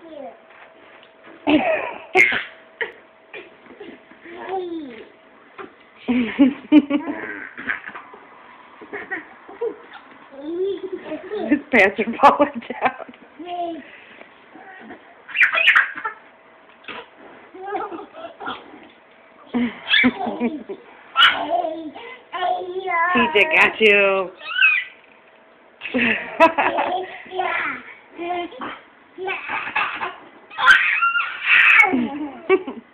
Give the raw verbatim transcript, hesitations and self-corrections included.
His pants are falling down. T J got you. Yeah.